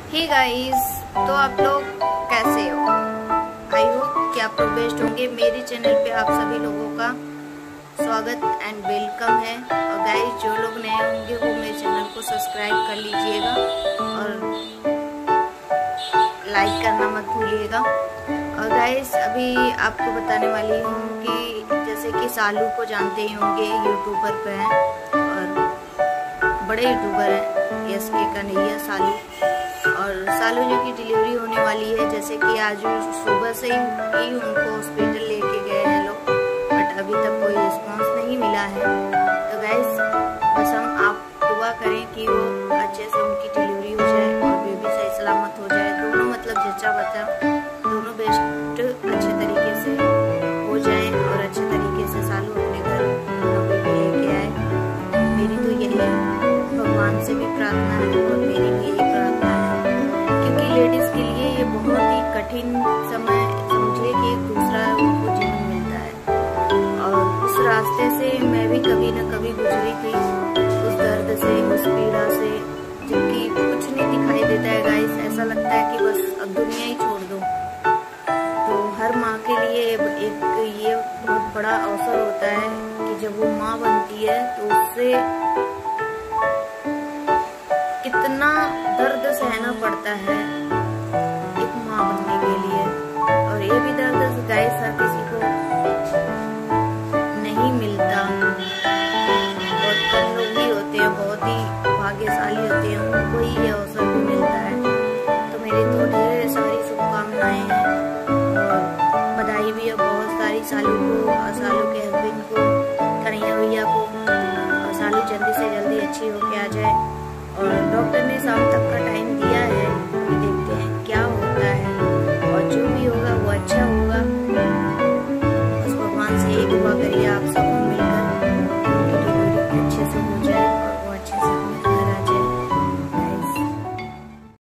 Hey guys, तो आप लोग कैसे हो? आई होप कि आप लोग बेस्ट होंगे। मेरे चैनल पे आप सभी लोगों का स्वागत एंड वेलकम है। और गाइस, जो लोग नए होंगे वो मेरे चैनल को सब्सक्राइब कर लीजिएगा और लाइक करना मत भूलिएगा। और गाइस, अभी आपको बताने वाली हूँ कि जैसे कि सालू को जानते ही होंगे, यूट्यूबर पे हैं और बड़े यूट्यूबर हैं, यस के कन्हैया सालू। और सालू जी की डिलीवरी होने वाली है, जैसे कि आज सुबह से ही उनको हॉस्पिटल लेके गए हैं लोग, बट अभी तक कोई रिस्पांस नहीं मिला है। तो गाइस, बस हम आप दुआ करें कि वो अच्छे से उनकी डिलीवरी हो जाए और बेबी सही सलामत हो जाए। दोनों मतलब जच्चा बच्चा दोनों बेस्ट अच्छे तरीके से हो जाए और अच्छे तरीके से सालू अपने घर बेबी लेके आए। मेरी तो यही भगवान से भी प्रार्थना है और मेरी भी यही प्रार्थना है, क्योंकि लेडीज के लिए ये बहुत ही कठिन समय, समझिए कि एक दूसरा उनको जीवन मिलता है। और उस रास्ते से मैं भी कभी न कभी गुजरी थी, उस दर्द से, उस पीड़ा से, जबकि कुछ नहीं दिखाई देता है गाइस। ऐसा लगता है कि बस अब दुनिया ही छोड़ दो। तो हर माँ के लिए एक ये बहुत बड़ा अवसर होता है कि जब वो माँ बनती है तो उससे कितना दर्द सहना पड़ता है एक माँ बनने के लिए। और ये भी दर्द गाइस हर किसी को नहीं मिलता, बहुत कम लोग ही होते हैं, बहुत ही भाग्यशाली होते हैं, उनको ही ये अवसर भी मिलता है। तो मेरी तो ढेर सारी शुभकामनाएं हैं और बधाई भी है बहुत सारी सालू को और सालू के हस्बैंड को, कन्हैया भैया को। और सालू जल्दी से जल्दी अच्छी होके आ जाए। और डॉक्टर ने शाम तक का टाइम दिया है, अभी देखते हैं क्या होता है और जो भी होगा वो अच्छा होगा। बस भगवान से यही दुआ करिए आप सब।